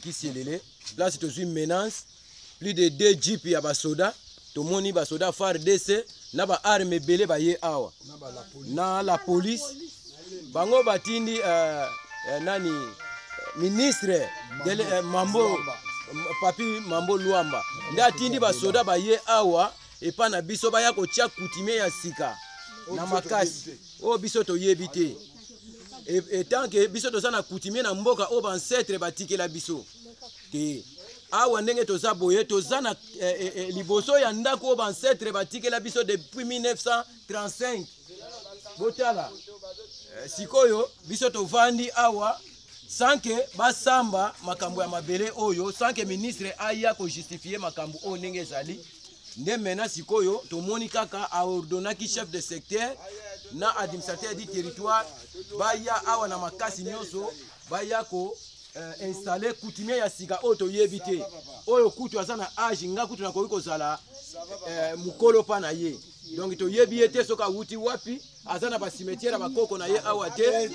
Kiselele. Là, c'est une menace. Plus de 2 jeeps ya basoda. Tomoni basoda FARDC. Na ba arme belé ba ye awa. Na la police. Bango batindi nani ministre Mambo Papi Mambo Luamba. Nda tindi basoda ba ye awa. Epa na biso ba ya kotia coutumier ya sika. Na makasi. O biso to yebite. Et tant que biso to sana coutumier na mboka o ancêtre batike la biso. Ke awa ndenge toza boye toza na liboso ya ndako o ancêtre batike la biso depuis 1935. Botala. Sikoyo biso to vandi awa sans que basamba makambo ya mabele oyo, sans que ministre aya ko justifier makambo o ndenge ezali. Nde mena sikoyo tomoni kaka a ordonnaki chef de secteur na administrateur du territoire baya awa na makasi nyoso baya ko installer coutumier ya sika oto yebite oyo kutu azana age nga kutu na koiko zala mukolo pa na ye. Donc to yebi ete soka wuti wapi azana ba cimetière ba koko na ye awa te.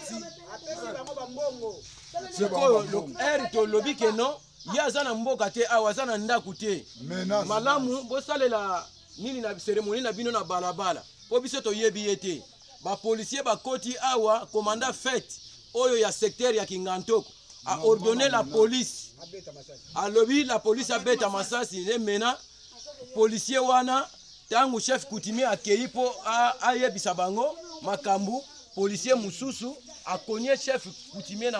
Sikoyo to lobi ke non ya zana mboka te awa zana ndaku te. Malamu bosalela nini na cérémonie na bino na balabala. Po biso to yebi ete ba policier ba koti awa commandant fête oyo ya secteur ya Kingantoko a ordonné la police. A lobby la police a beta masasi ne mena policier wana tangu chef coutumier akei po a yebisa bango makambu policier mususu a konye chef coutumier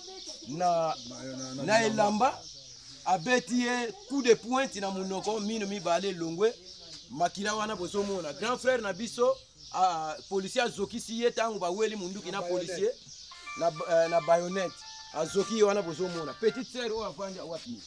na elamba a betie coup de pointe na munoko mino mibale longwe makila wana bozo mona grand frère na biso a policier azokisi ye tangu ba weli munduki na policier na bayonet azoki wana bozo mona petite sœur o avandi wapi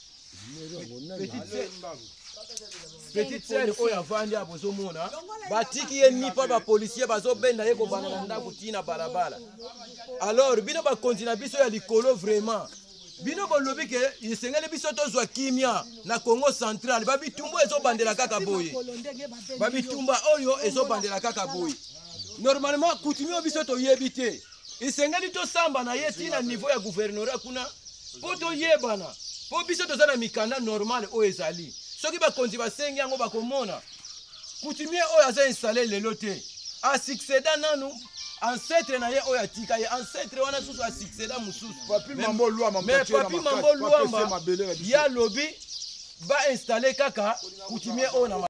petite sœur o avandi bozo mona batiki ye ni pa ba policier bazo benda ye ko bana ndaku tina balabala. Alors bino ba continue biso ya likolo vraiment bino bolobi ke isengele biso tozwa kimia na Congo central babitumba ezo bandela kaka boye babitumba oyo ezo bandela kaka boye. Normalement coutumier biso to yebite isengeli to samba na ye tina niveau ya gouvernorat kuna po to yebana po biso to zana mikanda normal o ezali soki ba konzi ba sengi yango ba komona coutumier oyo aza installer lelo te a succéda nanu ancêtre na ye oyo atika ye ancêtre wana susu a succéda mususu Papi Mambo Luamba mais Papi Mambo Luamba ya lobi ba installer kaka coutumier oyo na